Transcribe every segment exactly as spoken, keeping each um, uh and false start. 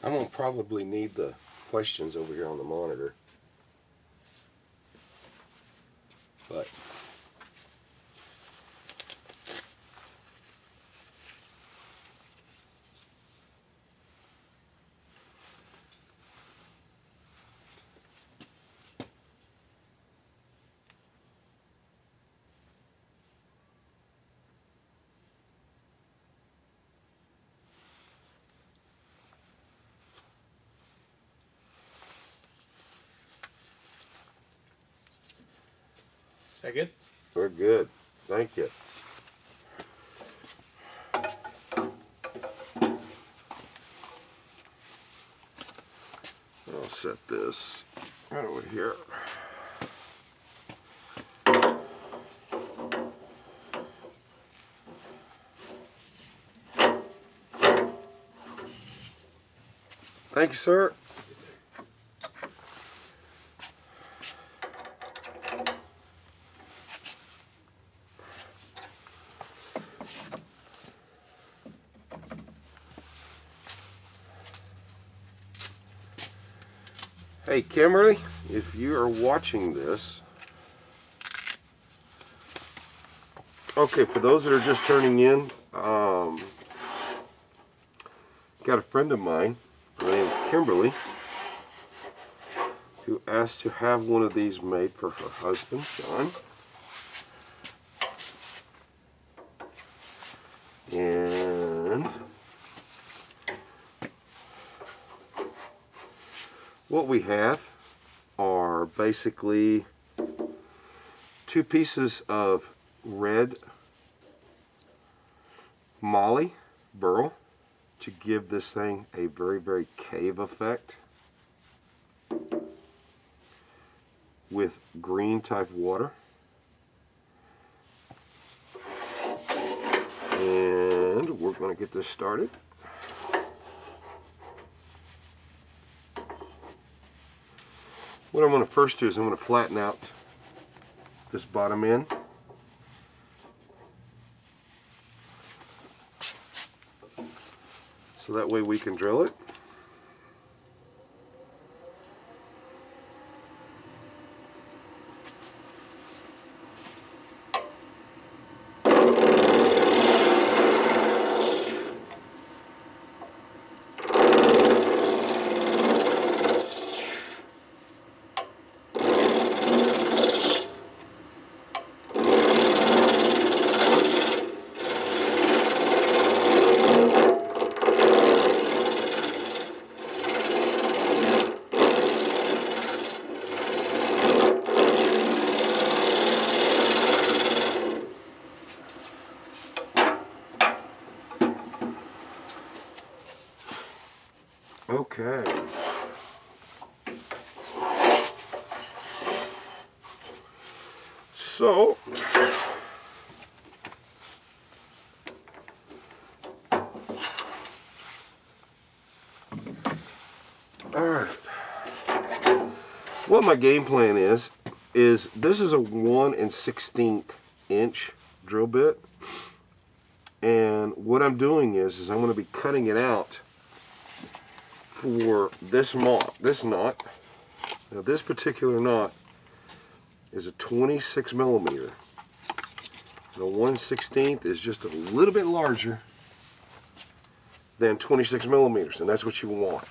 I won't probably need the questions over here on the monitor. But Is that good? we're good. Thank you. I'll set this right over here. Thank you, sir. Hey, Kimberly, if you are watching this, okay, for those that are just turning in, um, got a friend of mine named Kimberly who asked to have one of these made for her husband, John. And what we have are basically two pieces of red Molly burl to give this thing a very, very cave effect with green type water. And we're going to get this started. What I'm going to first do is I'm going to flatten out this bottom end. So that way we can drill it. Okay. So, all right. What my game plan is, is this is a one and sixteenth inch drill bit. And what I'm doing is, is I'm going to be cutting it out for this knot, this knot. Now this particular knot is a twenty-six millimeter. The one sixteenth is just a little bit larger than twenty-six millimeters, and that's what you want.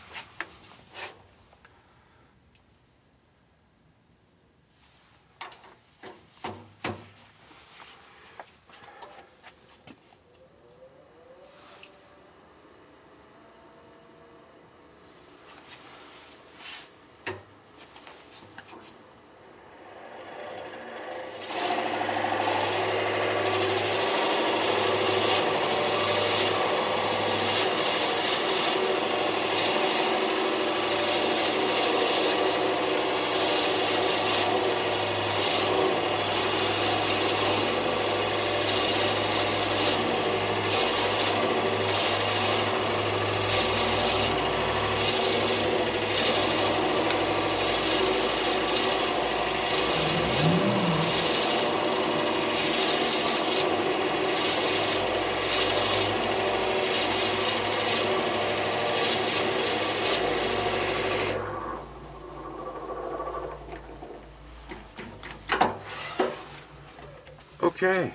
Okay.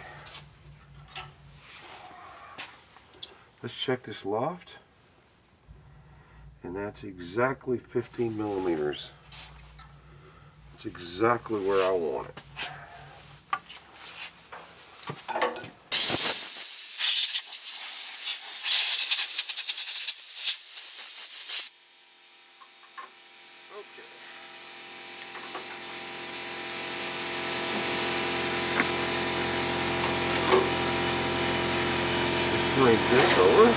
Let's check this loft. And that's exactly fifteen millimeters. It's exactly where I want it. Bring this over.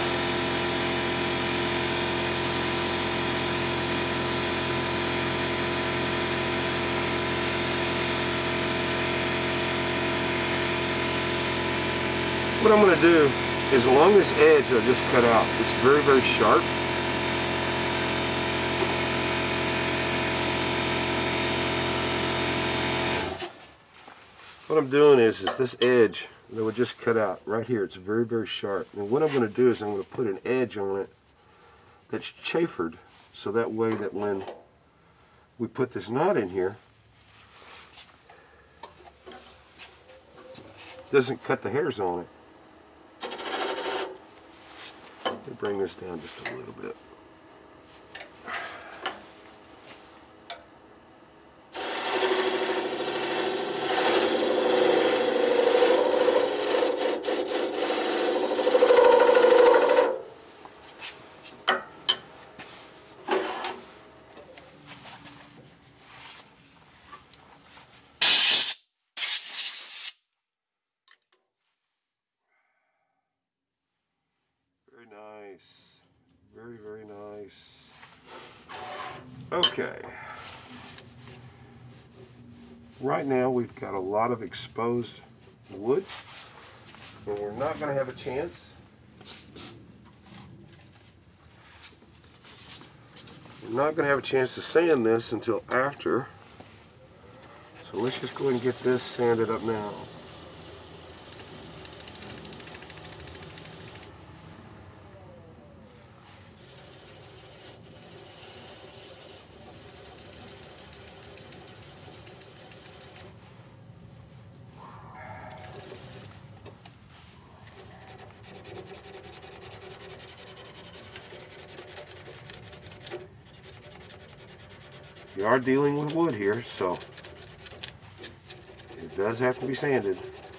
What I'm going to do is along this edge that I just cut out, it's very, very sharp. What I'm doing is, is this edge that we just cut out right here, it's very, very sharp. And what I'm going to do is I'm going to put an edge on it that's chamfered, so that way that when we put this knot in here, it doesn't cut the hairs on it. Let me bring this down just a little bit. Very nice. Very, very nice. Okay. Right now we've got a lot of exposed wood, and we're not going to have a chance. We're not going to have a chance to sand this until after. So let's just go ahead and get this sanded up now. We are dealing with wood here, so it does have to be sanded.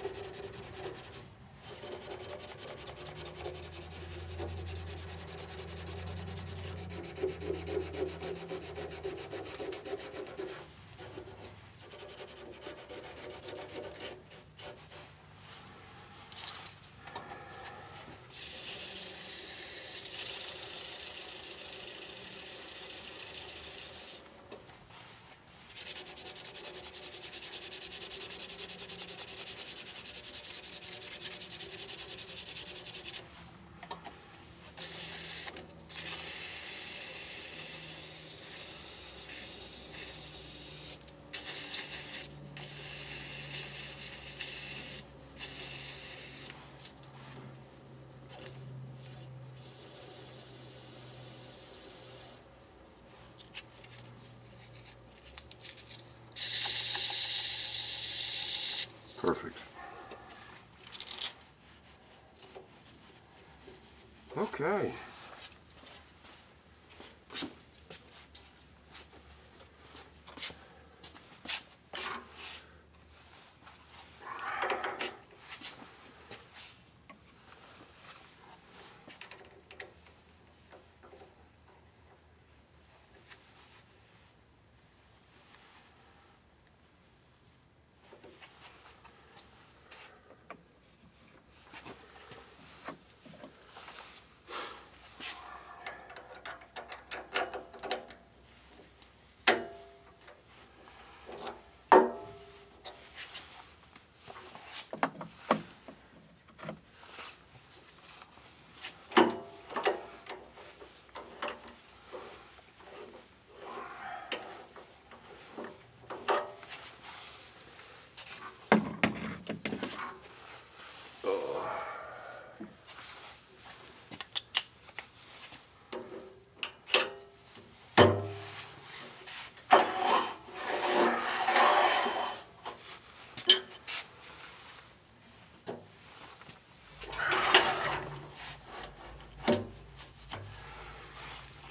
Perfect. Okay.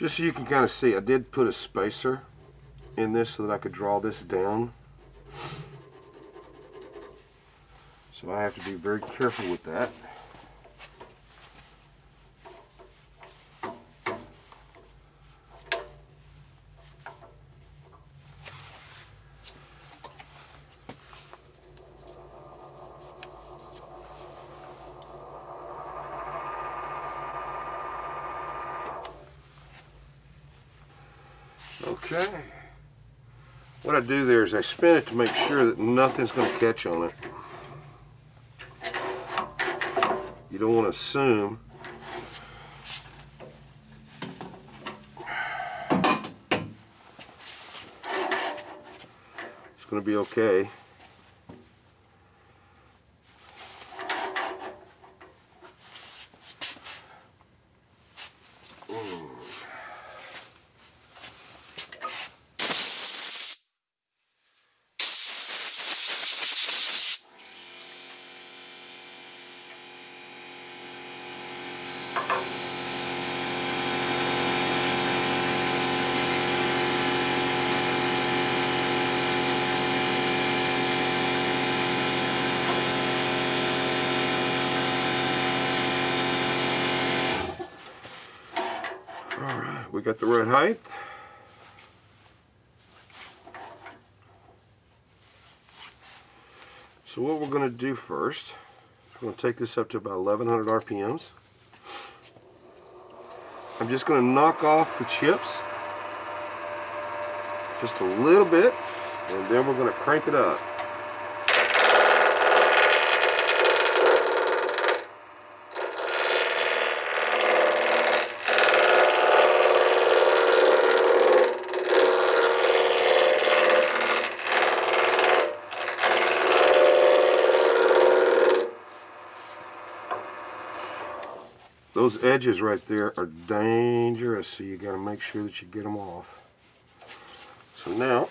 Just so you can kind of see, I did put a spacer in this so that I could draw this down. So I have to be very careful with that. Okay. What I do there is I spin it to make sure that nothing's going to catch on it. You don't want to assume it's going to be okay. We got the right height. So what we're going to do first, we're going to take this up to about eleven hundred R P Ms. I'm just going to knock off the chips just a little bit, and then we're going to crank it up. Those edges right there are dangerous, so you got to make sure that you get them off. So now,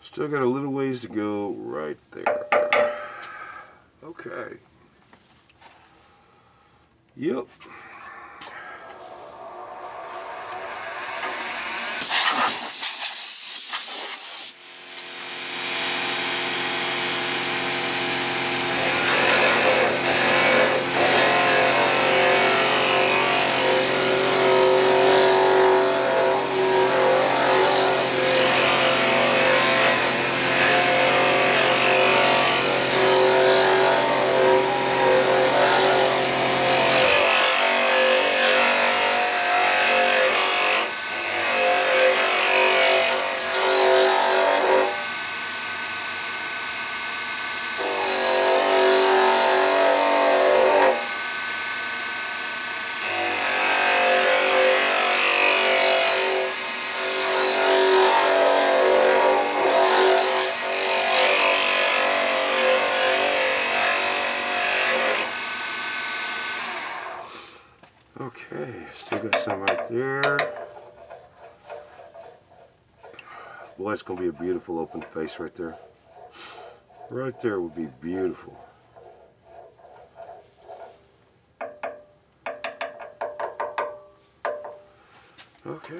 Still got a little ways to go right there. Okay. Yep. Okay, still got some right there. Boy, it's going to be a beautiful open face right there. Right there would be beautiful. Okay.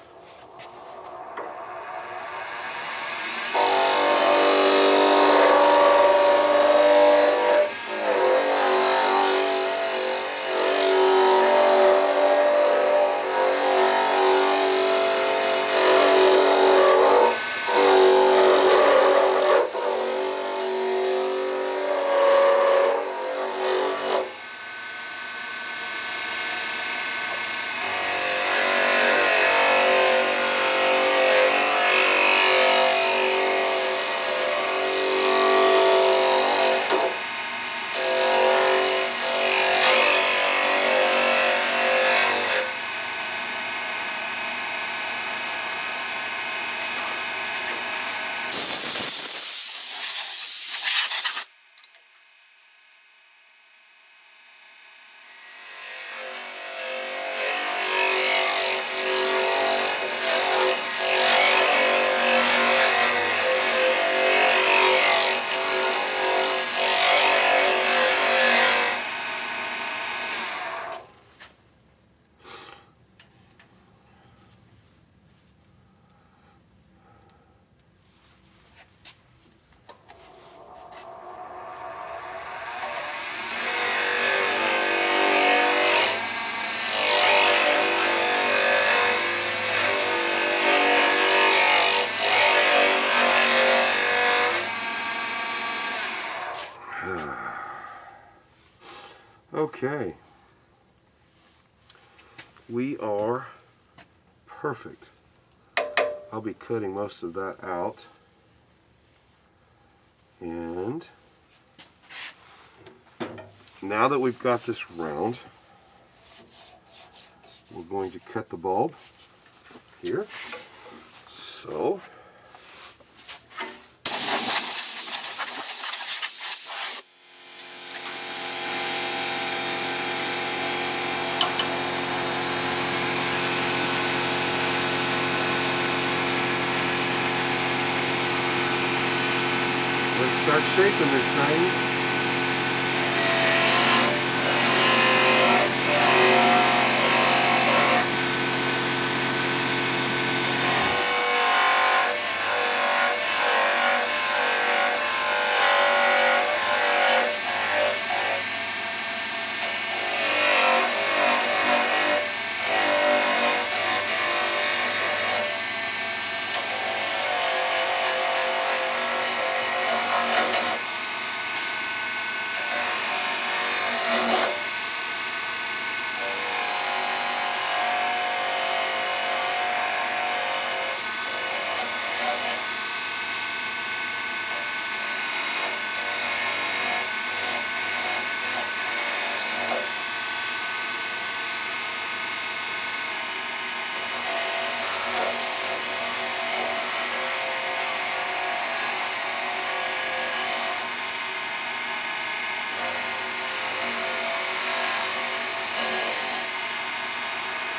Okay, we are perfect. I'll be cutting most of that out, and now that we've got this round, we're going to cut the bulb here. So let's start shaping this thing.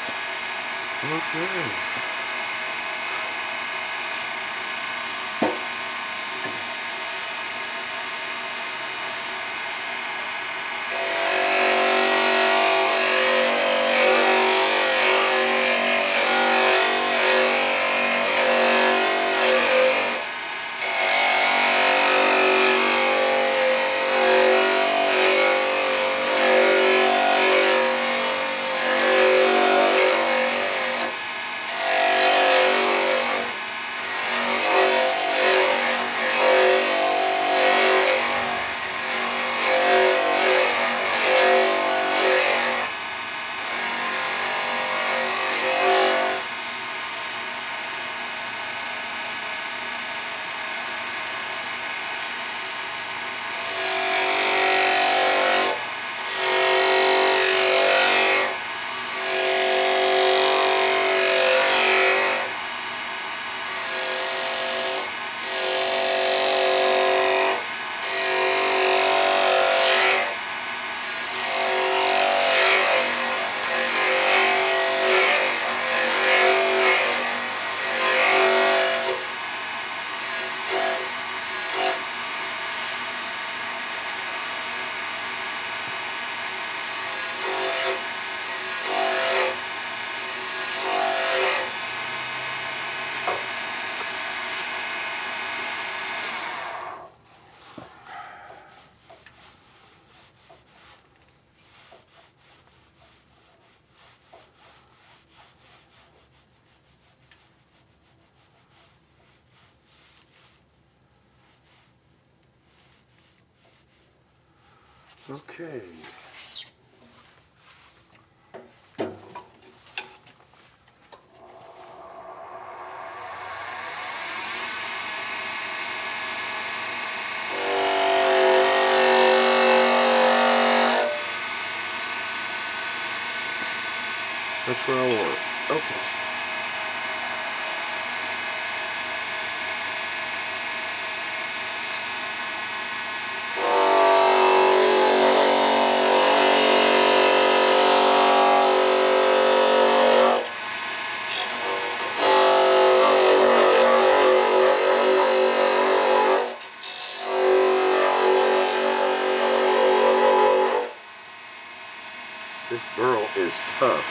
Okay. Okay. That's what I want. Okay. This burl is tough.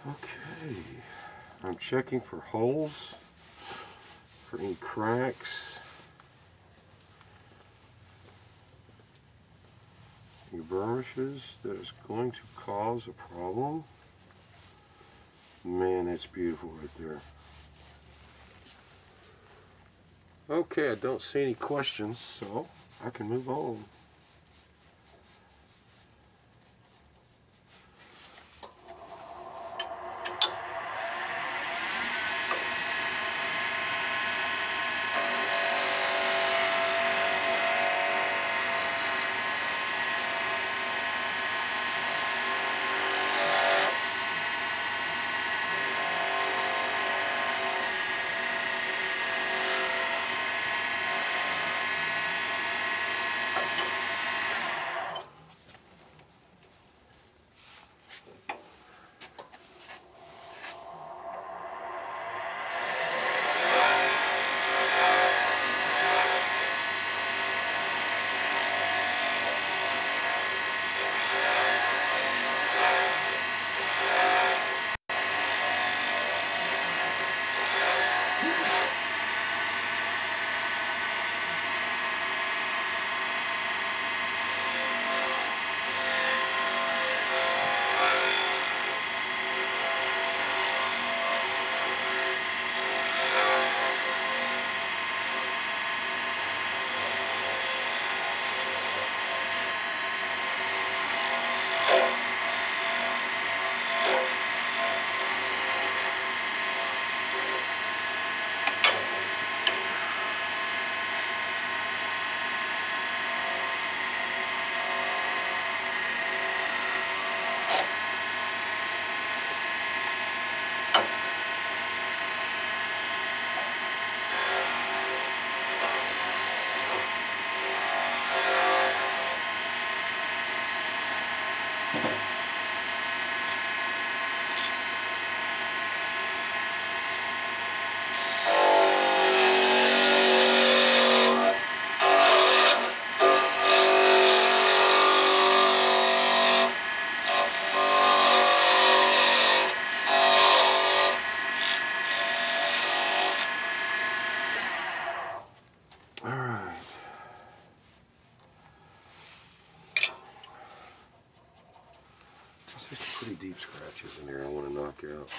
Okay, I'm checking for holes, for any cracks, any blemishes that is going to cause a problem. Man, that's beautiful right there. Okay, I don't see any questions, so I can move on. Alright. There's some pretty deep scratches in there I want to knock out.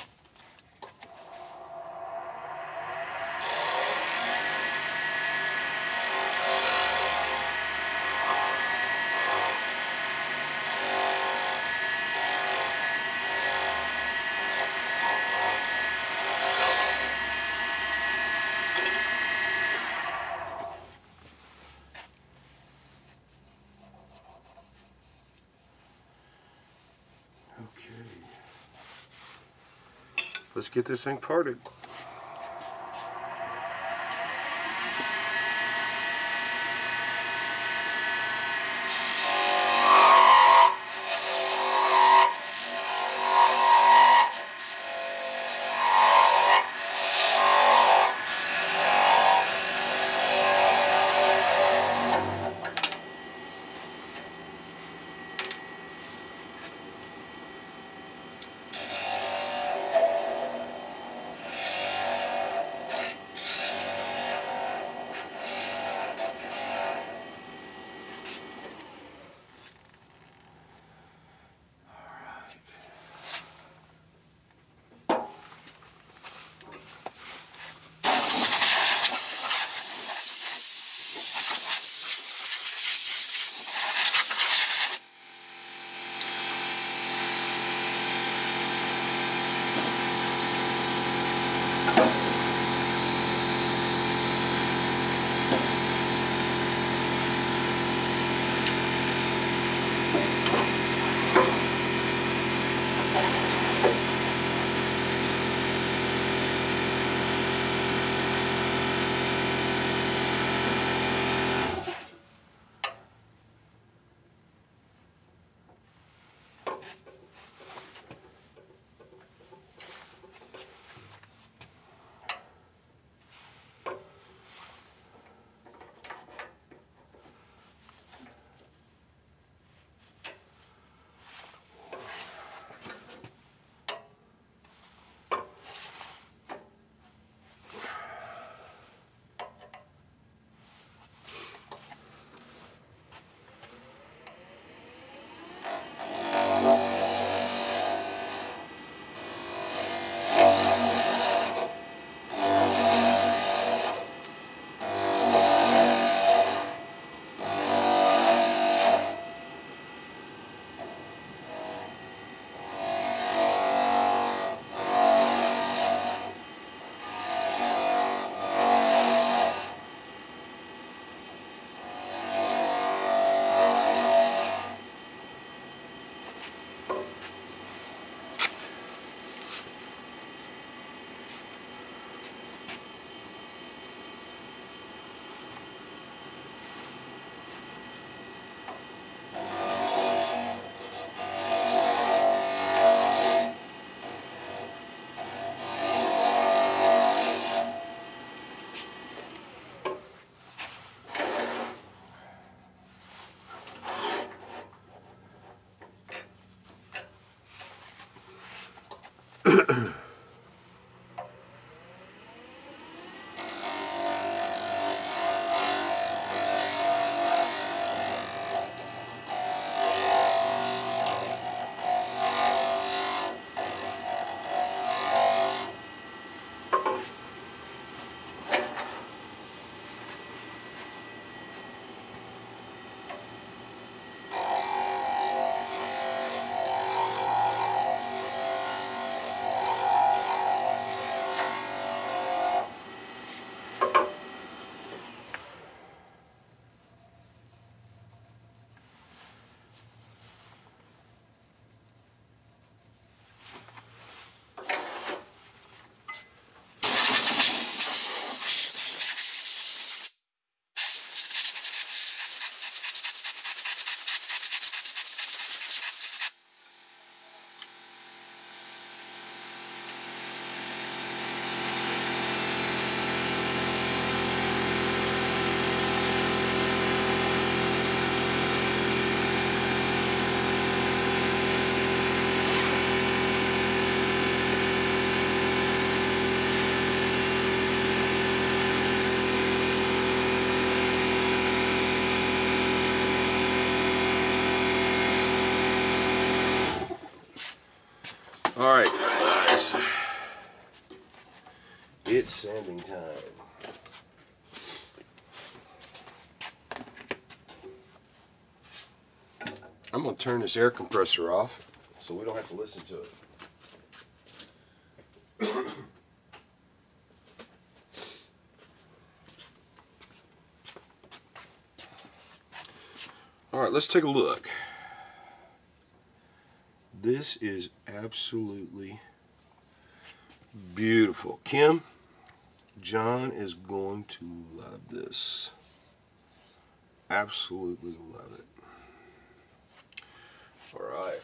Let's get this thing parted. All right, guys. It's sanding time. I'm going to turn this air compressor off so we don't have to listen to it. All right, let's take a look. This is absolutely beautiful. Kim, John is going to love this. Absolutely love it. All right.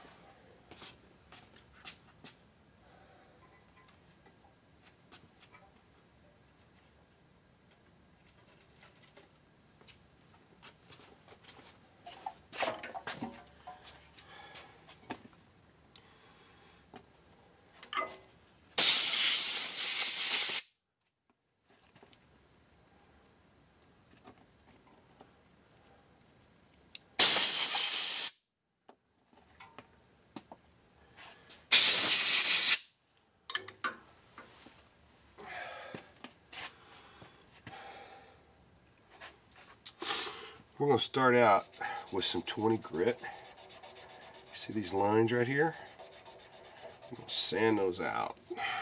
We're going to start out with some twenty grit. See these lines right here? I'm going to sand those out.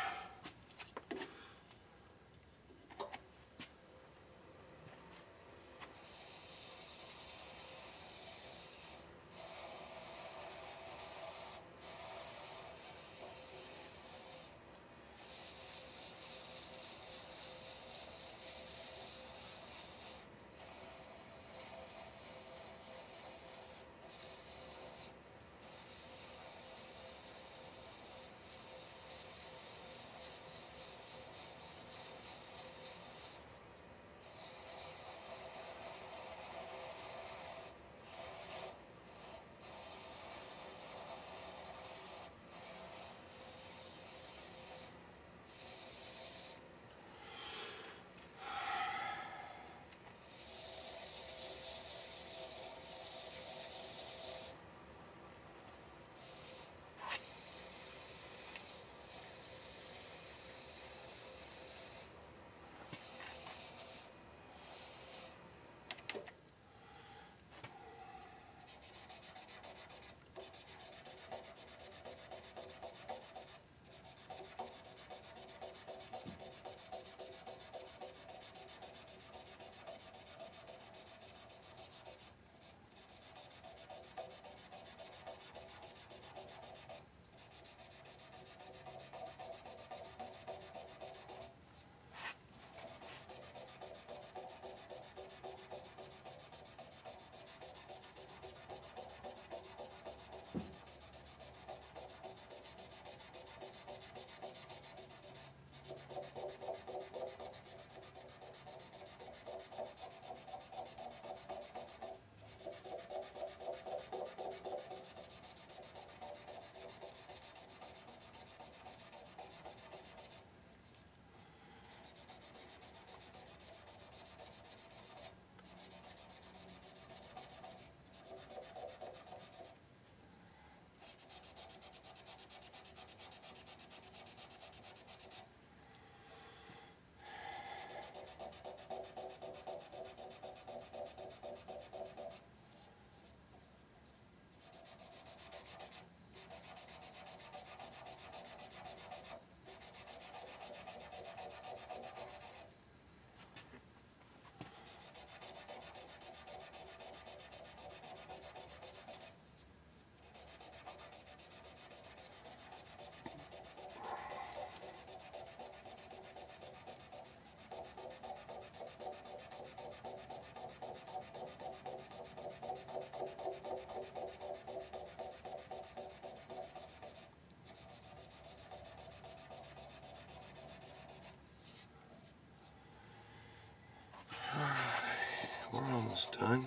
We're almost done.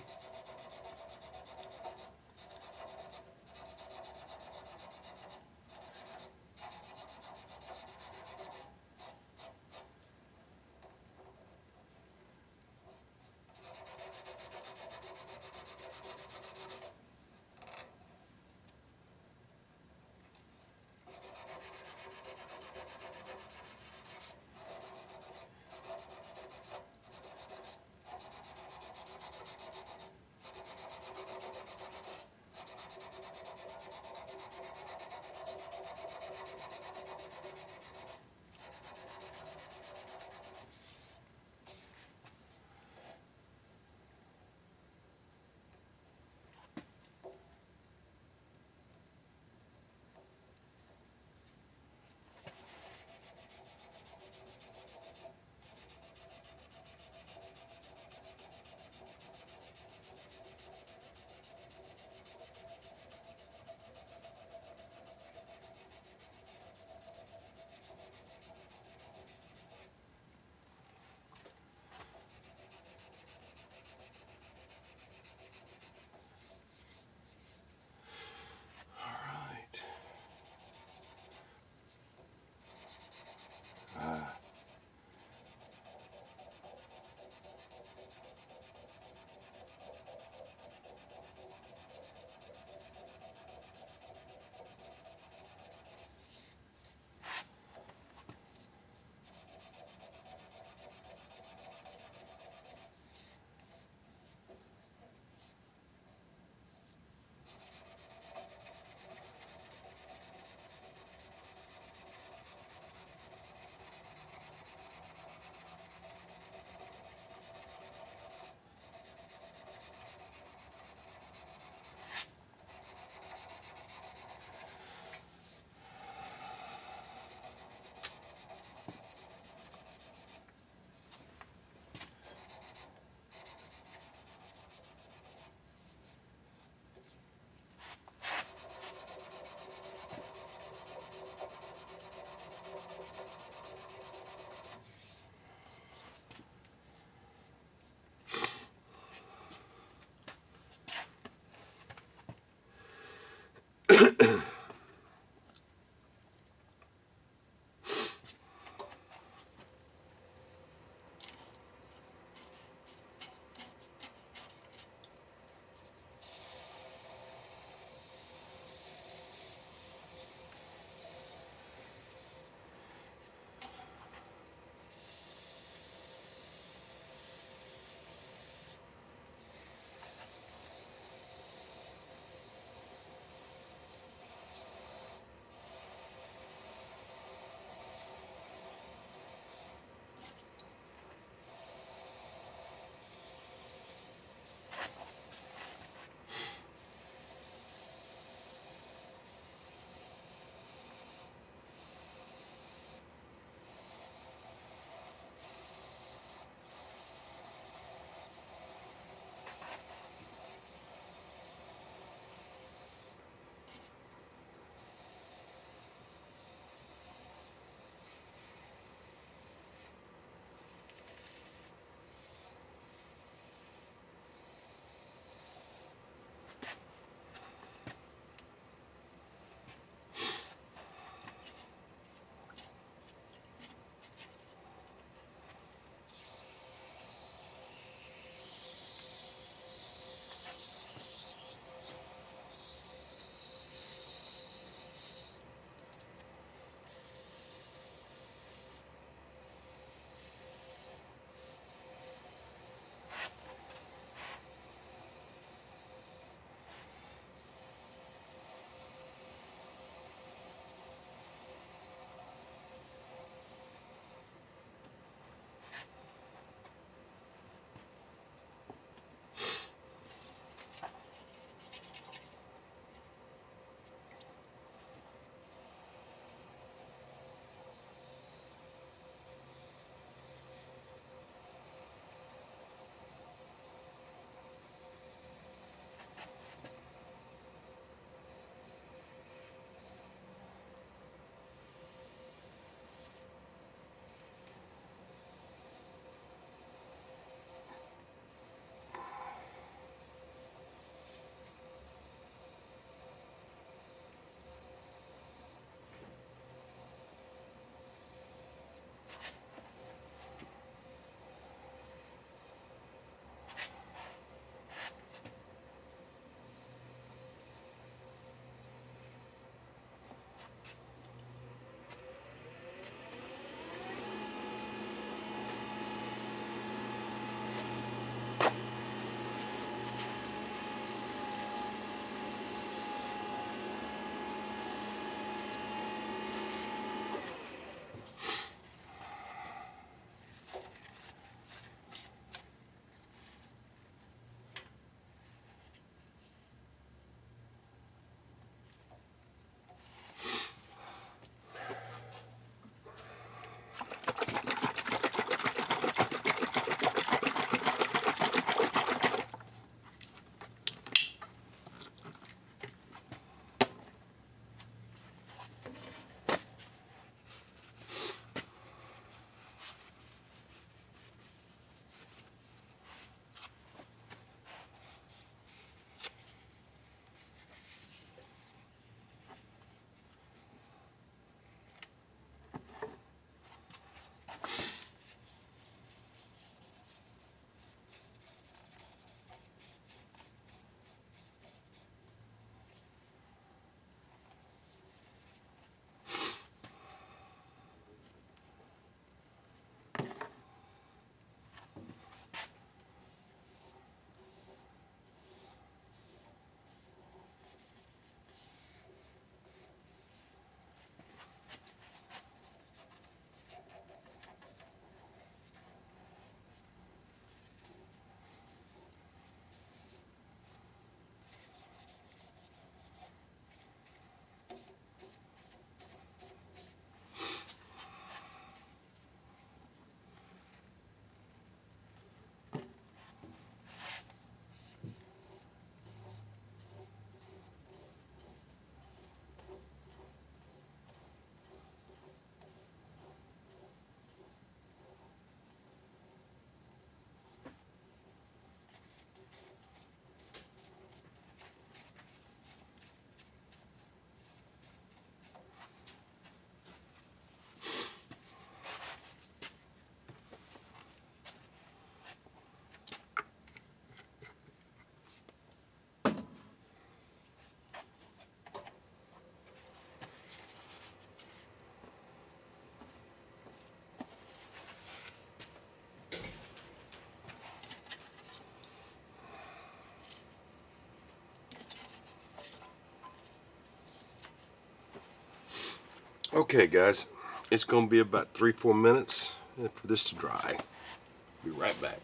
Okay guys, it's gonna be about three, four minutes for this to dry. Be right back.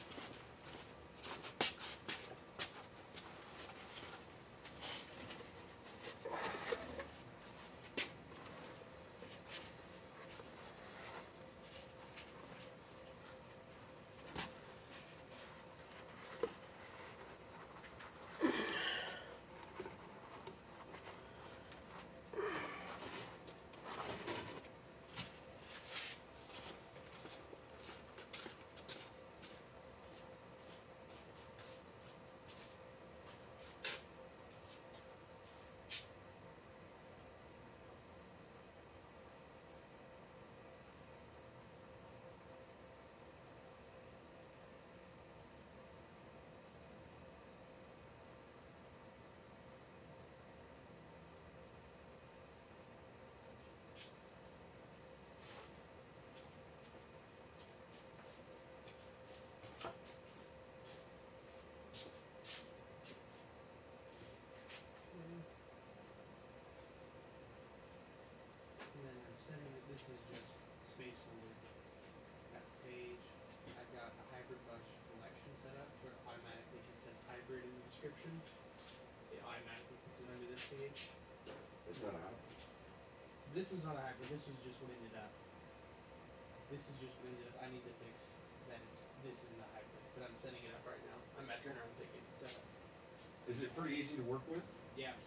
This is just space under that page. I've got a hybrid bus collection set up where automatically it says hybrid in the description. It automatically puts it under this page. It's not a hybrid. This was not a hybrid, this was just what ended up. This is just what ended up. I need to fix that it's this isn't a hybrid, but I'm setting it up right now. I'm messing around with it getting it set up. Is it pretty easy to work with? Yeah.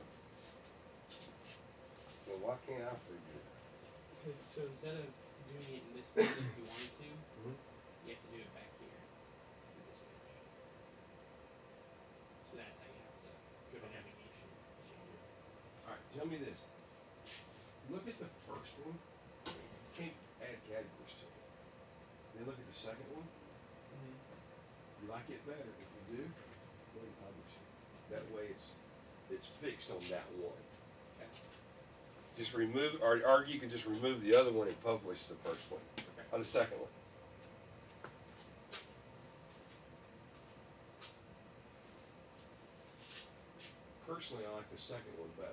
Well, why can't I figure it? Because so instead of doing it in this page if you wanted to, Mm-hmm. you have to do it back here in this page. So that's how you have to go to navigation and change it. Alright, tell me this. Look at the first one. You can't add categories to it. Then look at the second one. Mm-hmm. You like it better. If you do, go and publish it. That way it's it's fixed on that one. Okay. Just remove, or, or you can just remove the other one and publish the first one. Okay. On the second one. Personally, I like the second one better.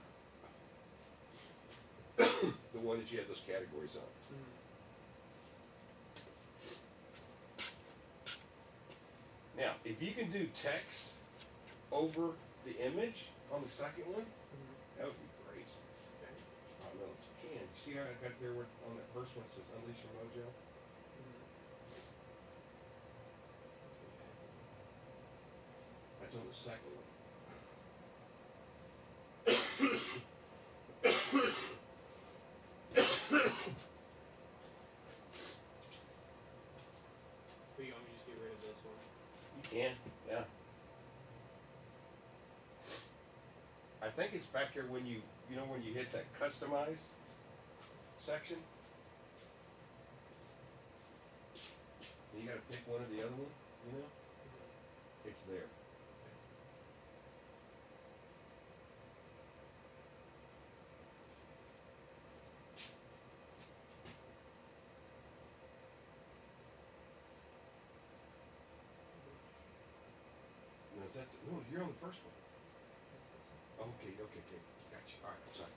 The one that you have those categories on. Mm-hmm. Now, if you can do text over the image on the second one, Mm-hmm. that would be great. Okay. I don't know if you can. You see how I got there where, on that first one it says Unleash Your Mojo? Mm-hmm. That's on the second one. But you want me to just get rid of this one? You can, yeah. I think it's back here when you, you know, when you hit that customize section. You gotta pick one or the other one, you know? It's there. No, is that, no, you're on the first one. Okay, okay, okay, gotcha. All right, I'm sorry.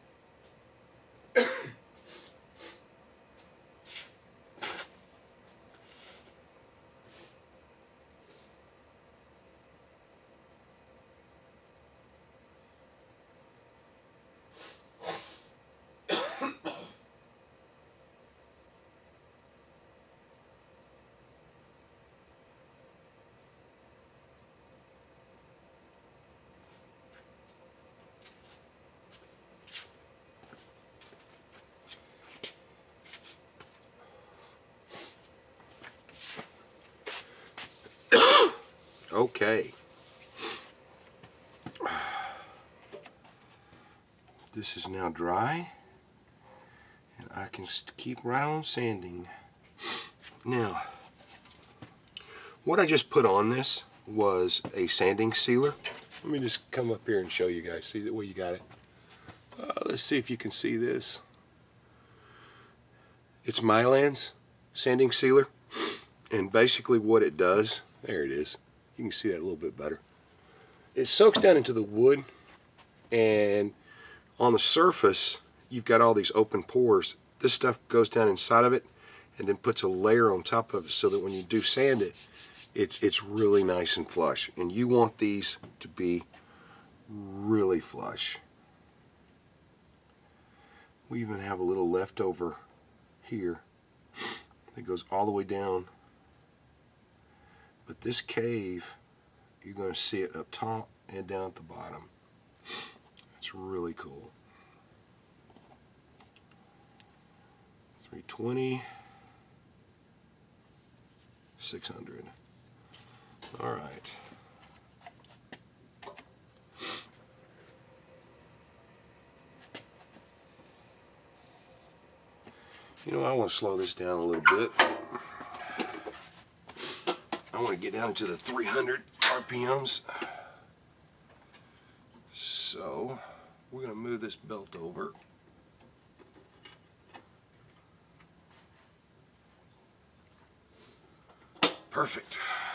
Okay. This is now dry, and I can keep right on sanding. Now, what I just put on this was a sanding sealer. Let me just come up here and show you guys. See the way you got it. Uh, let's see if you can see this. It's Mylan's sanding sealer, and basically what it does, there it is. You can see that a little bit better. It soaks down into the wood, and on the surface you've got all these open pores, this stuff goes down inside of it and then puts a layer on top of it so that when you do sand it, it's it's really nice and flush. And you want these to be really flush. We even have a little leftover here that goes all the way down. But this cave, you're going to see it up top and down at the bottom. It's really cool. three twenty, six hundred. All right. You know, I want to slow this down a little bit. I want to get down to the three hundred R P Ms. So, we're going to move this belt over. Perfect.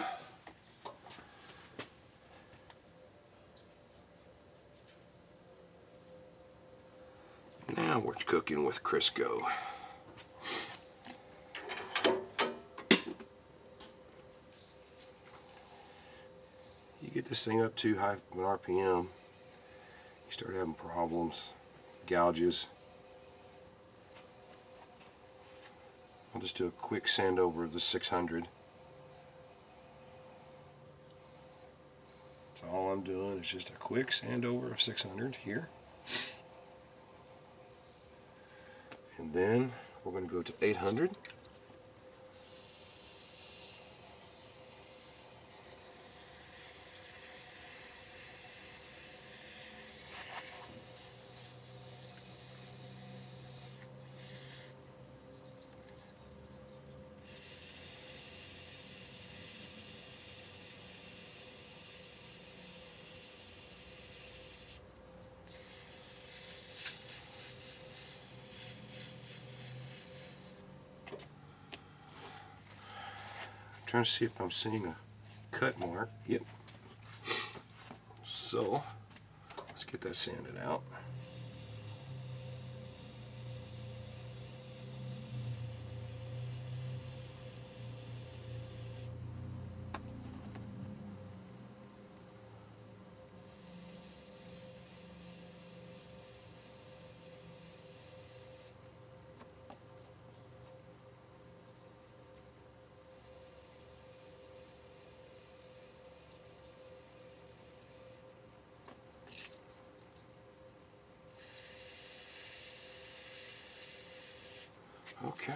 Now we're cooking with Crisco. You get this thing up too high of an R P M, you start having problems, gouges. I'll just do a quick sand over of the six hundred. So all I'm doing is just a quick sand over of six hundred here. And then we're going to go to eight hundred. Trying to see if I'm seeing a cut mark. Yep. So let's get that sanded out. Okay.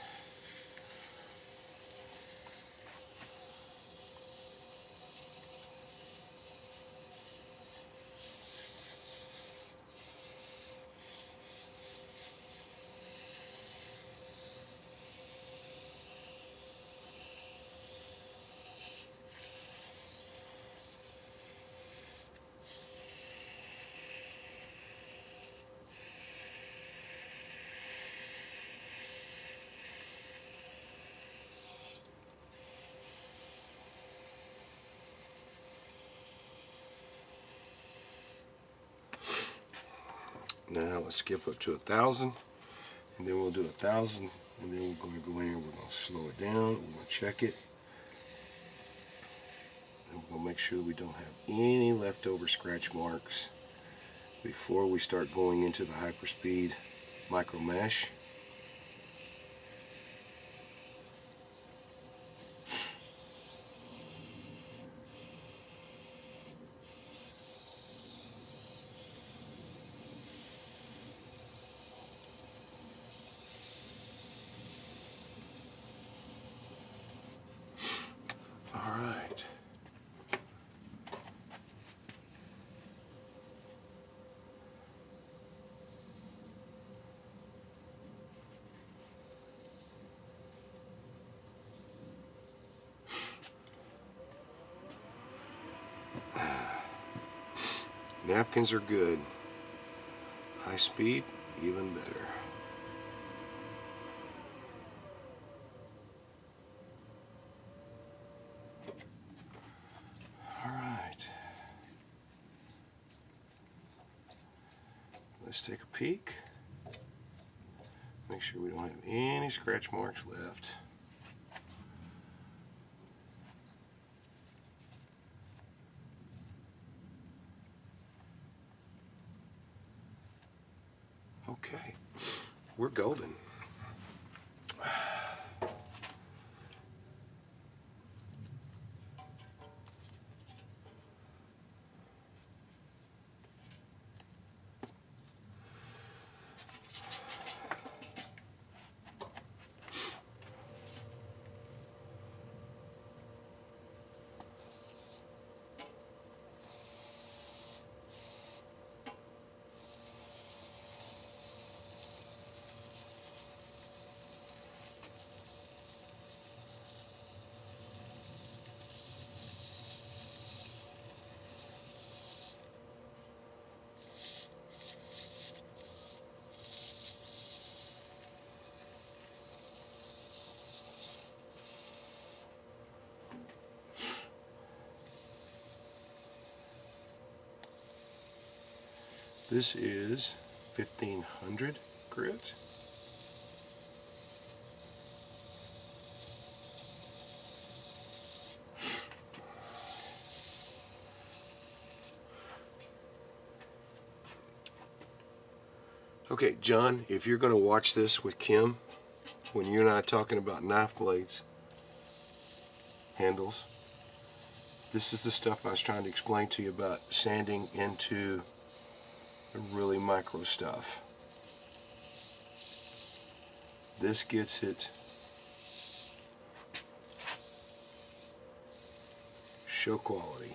Now let's skip up to a thousand, and then we'll do a thousand, and then we're going to go in. We're going to slow it down. We're going to check it, and we'll make sure we don't have any leftover scratch marks before we start going into the hyperspeed micro mesh. Napkins are good. High speed, even better. All right. Let's take a peek. Make sure we don't have any scratch marks left. Okay, we're golden. This is fifteen hundred grit. Okay, John, if you're going to watch this with Kim, when you and I are talking about knife blades, handles, this is the stuff I was trying to explain to you about sanding into really micro stuff. This gets it show quality.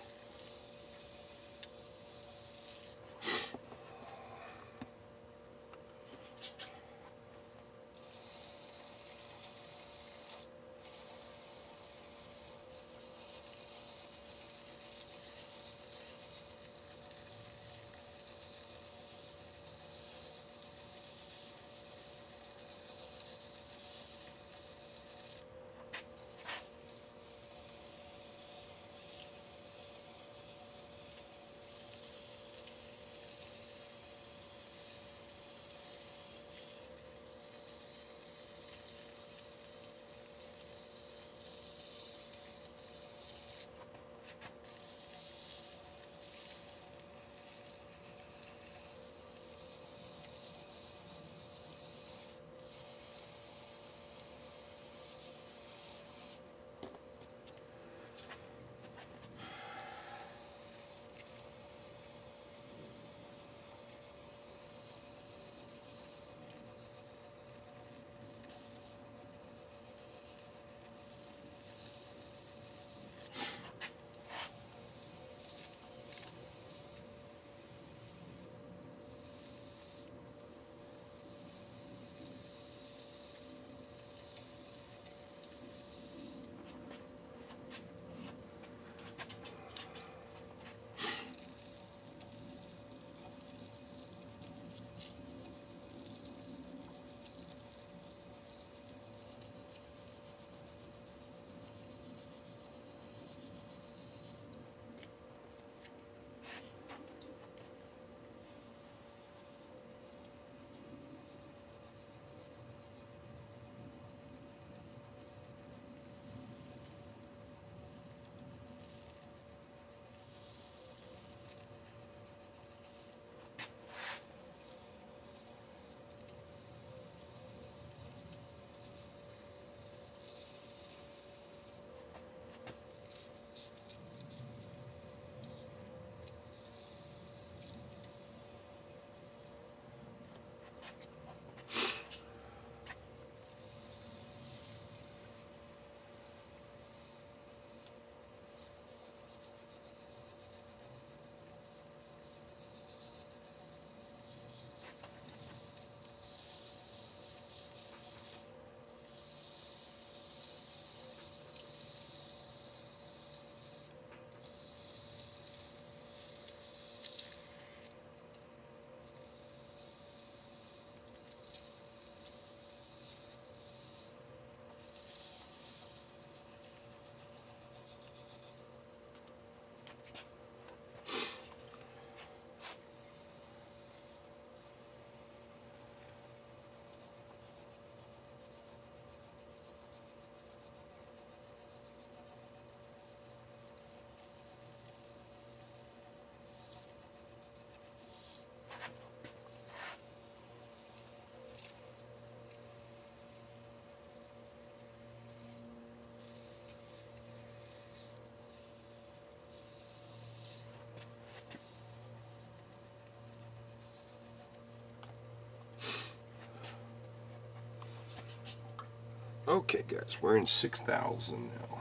Okay guys, we're in six thousand now.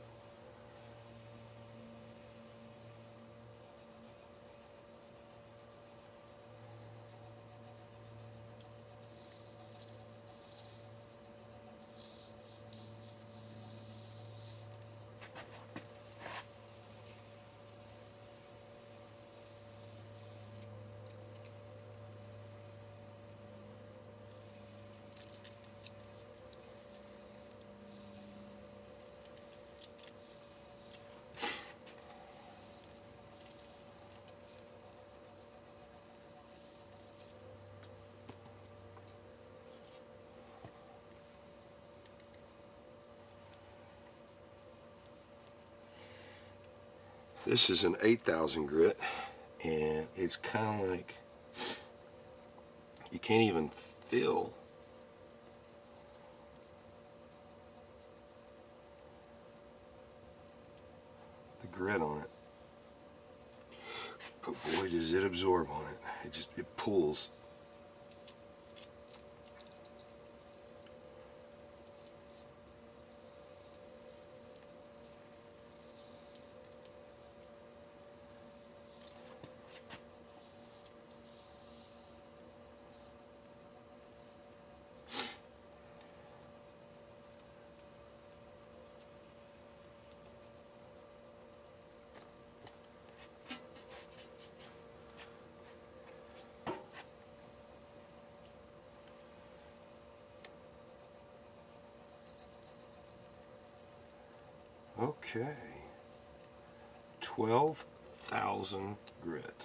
This is an eight thousand grit, and it's kind of like you can't even feel the grit on it. But boy, does it absorb on it. It just, it pulls. Okay, twelve thousand grit.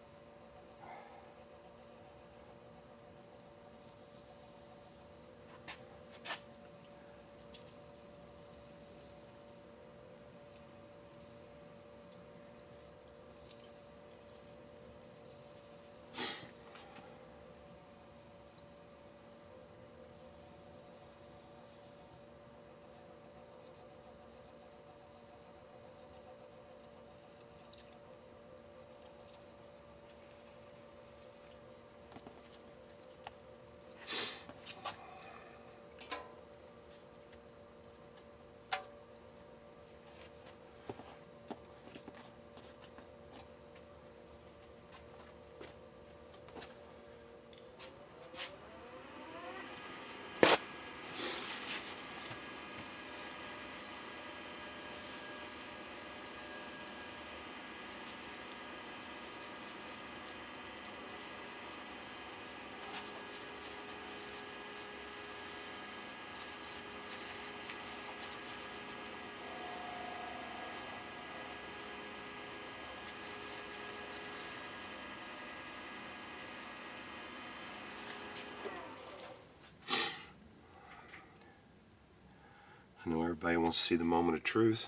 I know everybody wants to see the moment of truth.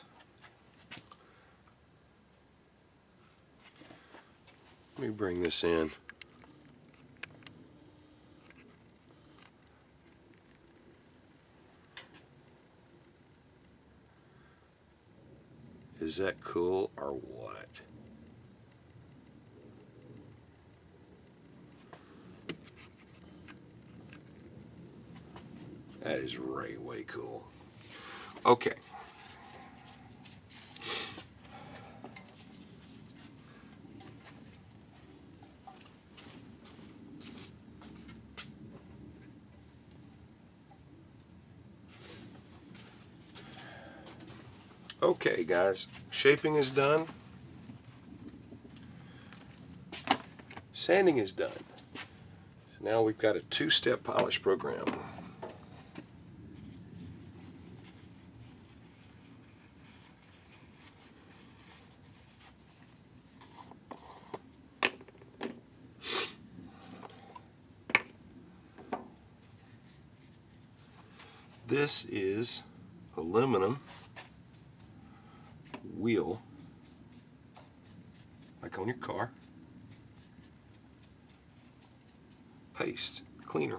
Let me bring this in. Is that cool or what? That is way, way cool. Okay. Okay, guys, shaping is done. Sanding is done. So now we've got a two-step polish program. This is aluminum wheel, like on your car. Paste cleaner.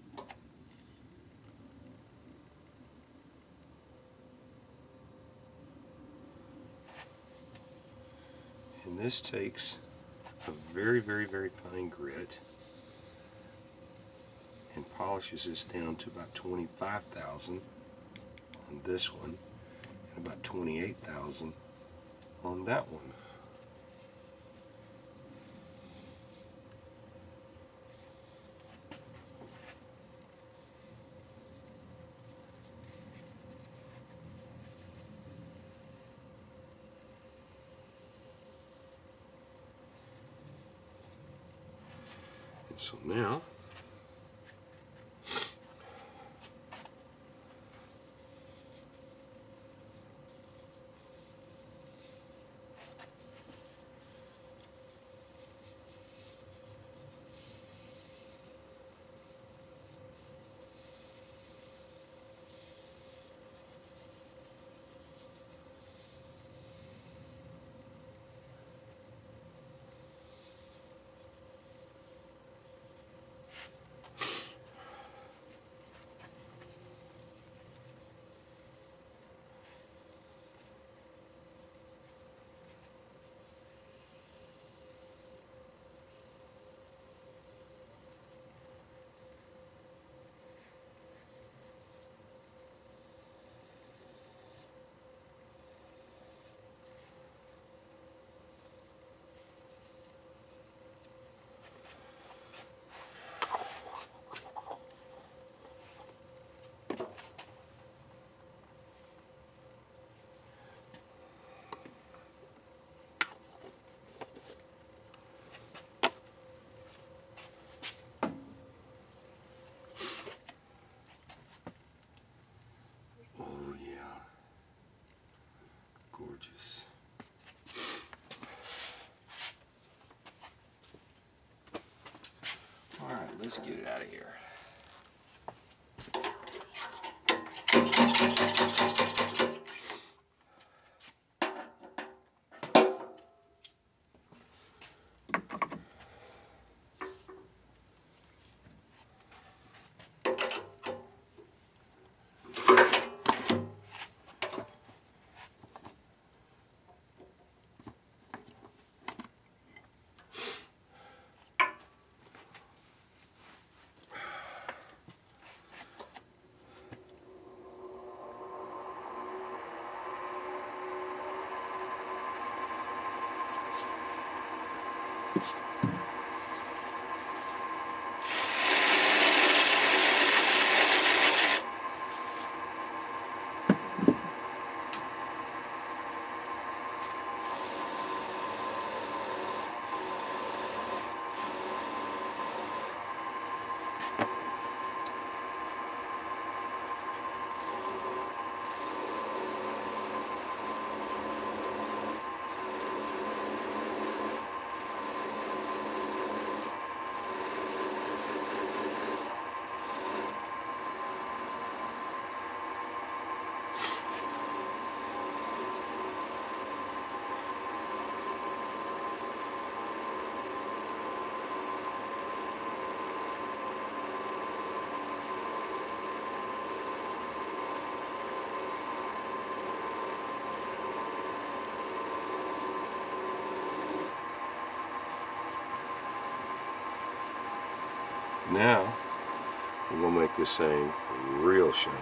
And this takes a very, very, very fine grit and polishes this down to about twenty-five thousand. on this one, and about twenty-eight thousand on that one. And so now, oh yeah, gorgeous. All right, let's get it out of here. Now, we're gonna make this thing real shiny.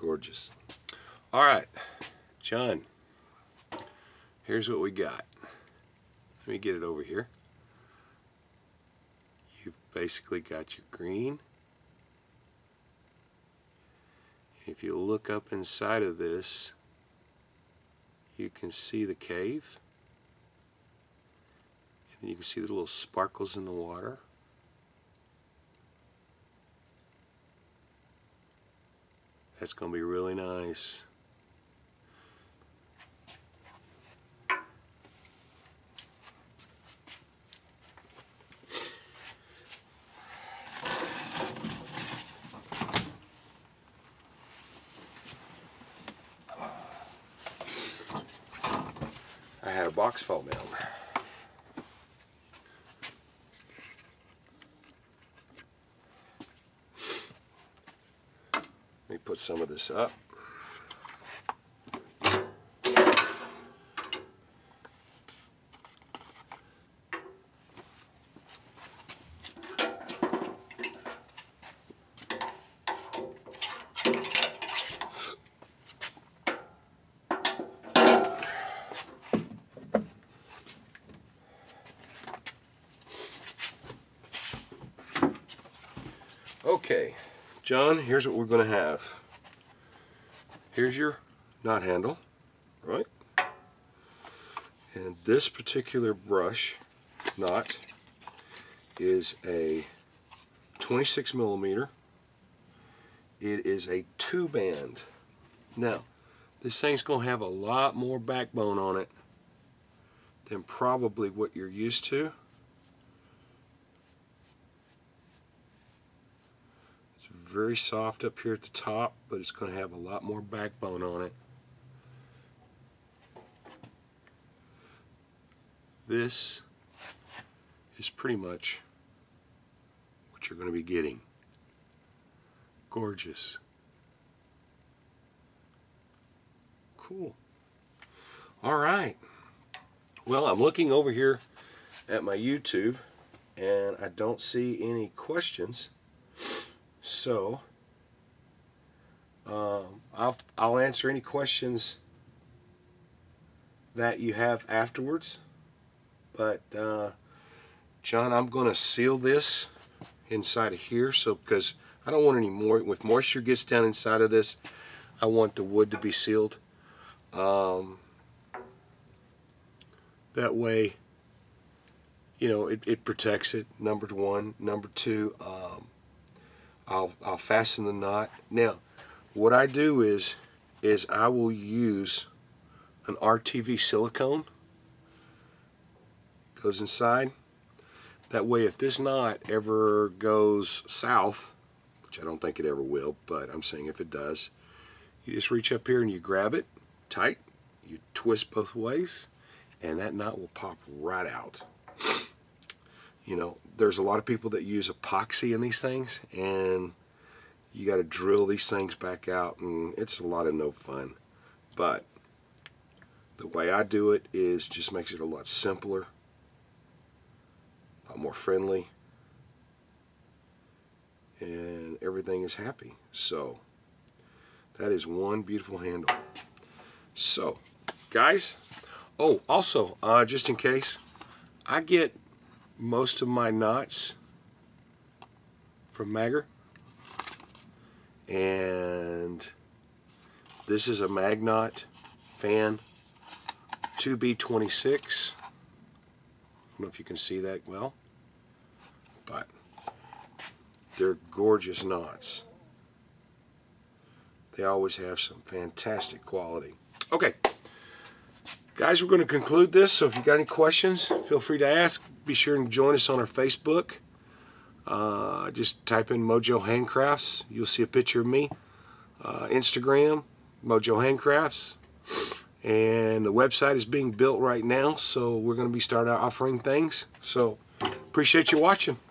gorgeous. All right, John, here's what we got. Let me get it over here. You've basically got your green. If you look up inside of this, you can see the cave. And you can see the little sparkles in the water. That's going to be really nice. I had a box fall down. Let me put some of this up. Okay, John, here's what we're going to have. Here's your knot handle, right? And this particular brush knot is a twenty-six millimeter. It is a two band. Now, this thing's going to have a lot more backbone on it than probably what you're used to. Very soft up here at the top, but it's going to have a lot more backbone on it. This is pretty much what you're going to be getting. Gorgeous. Cool. All right. Well, I'm looking over here at my YouTube and I don't see any questions. So, um, I'll, I'll answer any questions that you have afterwards. But, uh, John, I'm going to seal this inside of here. So, because I don't want any more, if moisture gets down inside of this, I want the wood to be sealed. Um, that way, you know, it, it protects it, number one. Number two, um, I'll, I'll fasten the knot. Now, what I do is, is I will use an R T V silicone. Goes inside. That way, if this knot ever goes south, which I don't think it ever will, but I'm saying if it does, you just reach up here and you grab it tight, you twist both ways, and that knot will pop right out. You know, there's a lot of people that use epoxy in these things, and you got to drill these things back out, and it's a lot of no fun. But the way I do it is just makes it a lot simpler, a lot more friendly, and everything is happy. So that is one beautiful handle. So, guys, oh, also, uh, just in case, I get most of my knots from Magger, and this is a Magnot fan two B twenty-six. I don't know if you can see that well, but they're gorgeous knots. They always have some fantastic quality. Okay, guys, we're going to conclude this, so if you got any questions, feel free to ask. Be sure and join us on our Facebook. Uh, just type in Mojo Handcrafts. You'll see a picture of me. Uh, Instagram, Mojo Handcrafts. And the website is being built right now, so we're going to be starting offering things. So, appreciate you watching.